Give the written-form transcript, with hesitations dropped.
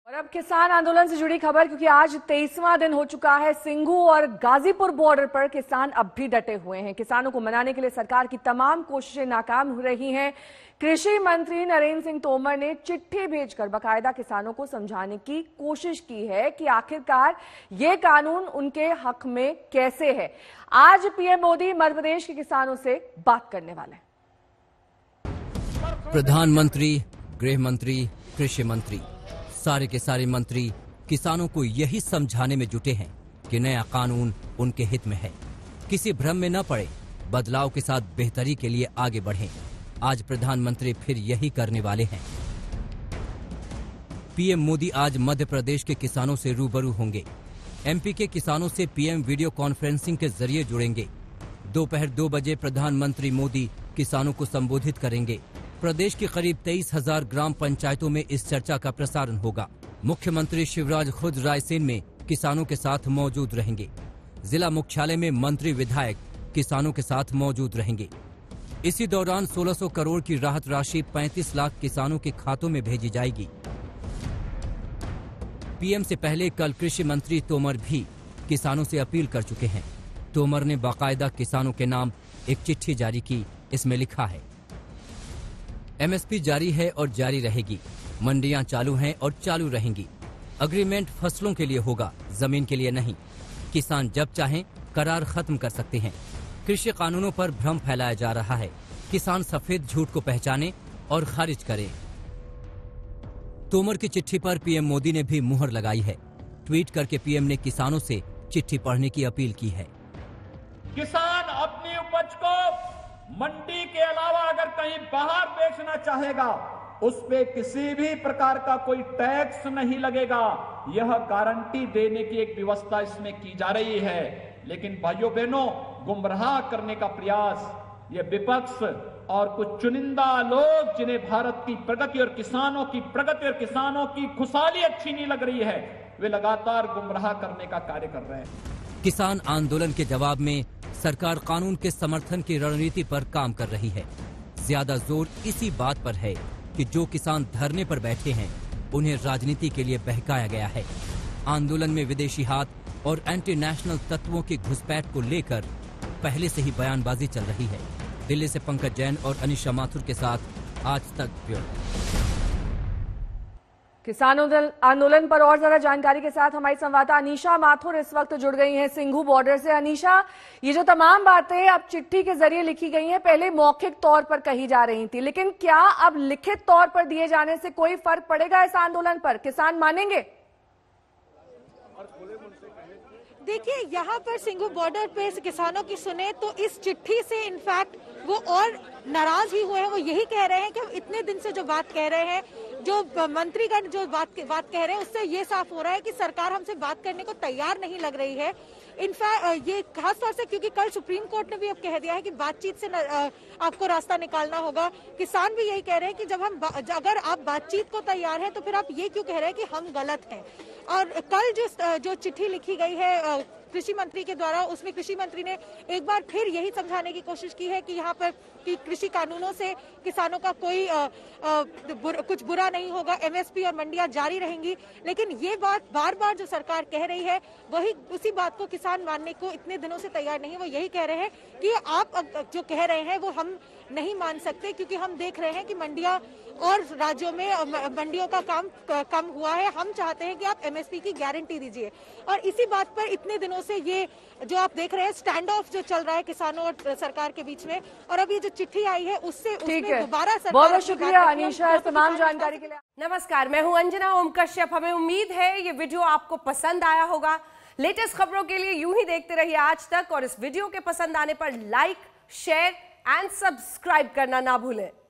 और अब किसान आंदोलन से जुड़ी खबर, क्योंकि आज 23वां दिन हो चुका है। सिंघू और गाजीपुर बॉर्डर पर किसान अब भी डटे हुए हैं। किसानों को मनाने के लिए सरकार की तमाम कोशिशें नाकाम हो रही हैं। कृषि मंत्री नरेंद्र सिंह तोमर ने चिट्ठी भेजकर बाकायदा किसानों को समझाने की कोशिश की है कि आखिरकार ये कानून उनके हक में कैसे है। आज पीएम मोदी मध्य प्रदेश के किसानों से बात करने वाले हैं। प्रधानमंत्री, गृह मंत्री, कृषि मंत्री, सारे के सारे मंत्री किसानों को यही समझाने में जुटे हैं कि नया कानून उनके हित में है। किसी भ्रम में न पड़े, बदलाव के साथ बेहतरी के लिए आगे बढ़ें। आज प्रधानमंत्री फिर यही करने वाले हैं। पीएम मोदी आज मध्य प्रदेश के किसानों से रूबरू होंगे। एमपी के किसानों से पीएम वीडियो कॉन्फ्रेंसिंग के जरिए जुड़ेंगे। दोपहर 2 बजे प्रधानमंत्री मोदी किसानों को संबोधित करेंगे। प्रदेश की करीब 23,000 ग्राम पंचायतों में इस चर्चा का प्रसारण होगा। मुख्यमंत्री शिवराज खुद रायसेन में किसानों के साथ मौजूद रहेंगे। जिला मुख्यालय में मंत्री विधायक किसानों के साथ मौजूद रहेंगे। इसी दौरान 1600 करोड़ की राहत राशि 35 लाख किसानों के खातों में भेजी जाएगी। पीएम से पहले कल कृषि मंत्री तोमर भी किसानों से अपील कर चुके हैं। तोमर ने बाकायदा किसानों के नाम एक चिट्ठी जारी की। इसमें लिखा है, एमएसपी जारी है और जारी रहेगी। मंडियां चालू हैं और चालू रहेंगी। अग्रीमेंट फसलों के लिए होगा, जमीन के लिए नहीं। किसान जब चाहें करार खत्म कर सकते हैं। कृषि कानूनों पर भ्रम फैलाया जा रहा है। किसान सफेद झूठ को पहचाने और खारिज करें। तोमर की चिट्ठी पर पीएम मोदी ने भी मुहर लगाई है। ट्वीट करके पीएम ने किसानों से चिट्ठी पढ़ने की अपील की है। किसान अपनी उपज को मंडी के अलावा अगर कहीं बाहर बेचना चाहेगा, उस पे किसी भी प्रकार का कोई टैक्स नहीं लगेगा। यह गारंटी देने की एक व्यवस्था इसमें की जा रही है। लेकिन भाइयों बहनों, गुमराह करने का प्रयास ये विपक्ष और कुछ चुनिंदा लोग, जिन्हें भारत की प्रगति और किसानों की प्रगति और किसानों की खुशहाली अच्छी नहीं लग रही है, वे लगातार गुमराह करने का कार्य कर रहे हैं। किसान आंदोलन के जवाब में सरकार कानून के समर्थन की रणनीति पर काम कर रही है। ज्यादा जोर इसी बात पर है कि जो किसान धरने पर बैठे हैं, उन्हें राजनीति के लिए बहकाया गया है। आंदोलन में विदेशी हाथ और एंटी नेशनल तत्वों की घुसपैठ को लेकर पहले से ही बयानबाजी चल रही है। दिल्ली से पंकज जैन और अनिशा माथुर के साथ आज तक ब्यूरो। किसान आंदोलन पर और ज्यादा जानकारी के साथ हमारी संवाददाता अनीशा माथुर इस वक्त जुड़ गई हैं सिंघू बॉर्डर से। अनीशा, ये जो तमाम बातें अब चिट्ठी के जरिए लिखी गई हैं, पहले मौखिक तौर पर कही जा रही थी, लेकिन क्या अब लिखित तौर पर दिए जाने से कोई फर्क पड़ेगा इस आंदोलन पर? किसान मानेंगे? देखिए, यहाँ पर सिंघू बॉर्डर पे किसानों की सुने तो इस चिट्ठी से इनफैक्ट वो और नाराज ही हुए हैं। वो यही कह रहे हैं कि हम इतने दिन से जो बात कह रहे हैं, जो मंत्रीगण जो बात कह रहे हैं, उससे ये साफ हो रहा है कि सरकार हमसे बात करने को तैयार नहीं लग रही है। इनफैक्ट ये खास तौर से क्योंकि कल सुप्रीम कोर्ट ने भी अब कह दिया है कि बातचीत से आपको रास्ता निकालना होगा। किसान भी यही कह रहे हैं कि अगर आप बातचीत को तैयार हैं तो फिर आप ये क्यों कह रहे हैं कि हम गलत हैं। और कल जो चिट्ठी लिखी गई है कृषि मंत्री के द्वारा, उसमें कृषि मंत्री ने एक बार फिर यही समझाने की कोशिश की है कि यहाँ पर कि कृषि कानूनों से किसानों का कोई कुछ बुरा नहीं होगा, एमएसपी और मंडियां जारी रहेंगी। लेकिन ये बात बार बार जो सरकार कह रही है, वही उसी बात को किसान मानने को इतने दिनों से तैयार नहीं। वो यही कह रहे हैं कि आप जो कह रहे हैं वो हम नहीं मान सकते, क्योंकि हम देख रहे हैं कि मंडियां और राज्यों में मंडियों का काम कम हुआ है। हम चाहते हैं कि आप एमएसपी की गारंटी दीजिए। और इसी बात पर इतने दिनों से ये जो आप देख रहे हैं स्टैंड ऑफ जो चल रहा है किसानों और सरकार के बीच में, और अभी जो चिट्ठी आई है उससे दोबारा सरकार। बहुत बहुत शुक्रिया अनीशा तमाम जानकारी के लिए। नमस्कार, मैं हूं अंजना ओम कश्यप। हमें उम्मीद है ये वीडियो आपको पसंद आया होगा। लेटेस्ट खबरों के लिए यूं ही देखते रहिए आज तक, और इस वीडियो के पसंद आने पर लाइक, शेयर एंड सब्सक्राइब करना ना भूलें।